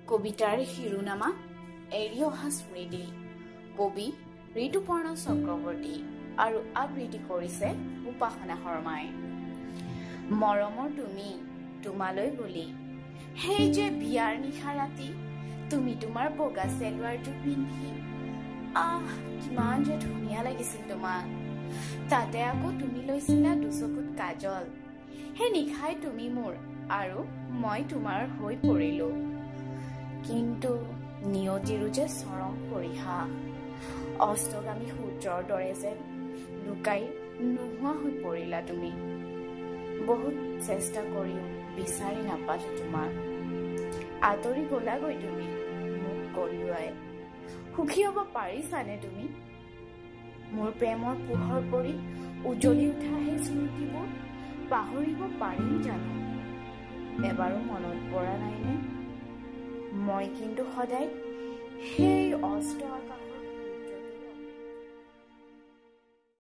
কবিতাৰ শিৰোনামা এৰি অহা স্মৃতি। কবি ঋতুপৰ্ণ চক্ৰৱৰ্তী আৰু আবৃত্তি কৰিছে উপাসনা শৰ্মাই। মৰমৰ তুমি তোমালৈ বুলি, সেই যে বিয়াৰ নিশা ৰাতি, তুমি তোমাৰ বগা চেলৱাৰটো পিন্ধি, কিমান যে ধুনীয়া লাগিছিল তোমাক। তাতে আকৌ তুমি লৈছিলা দুচকুত কাজল। সেই নিশাই তুমি মোৰ আৰু মই তোমাৰ হৈ পৰিলো। কিন্তু নিয়তিৰো যে চৰম পৰিহাস, অস্তগামী সূৰ্যৰ দৰে যেন লুকাই নোহোৱা হৈ পৰিলা তুমি। বহুত চেষ্টা কৰিও বিচাৰি নাপালো তোমাক। আঁতৰি গলাগৈ তুমি মোক কলিওৱাই। সুখী হ'ব পাৰিছানে তুমি? মোৰ প্ৰেমৰ পোহৰ পৰি উজ্বলি উঠা সেই স্মৃতিবোৰ পাহৰিব পাৰিম জানো? এবাৰো মনত পৰা নাইনে? মই কিন্তু সদায় সেই অস্ত আকাশ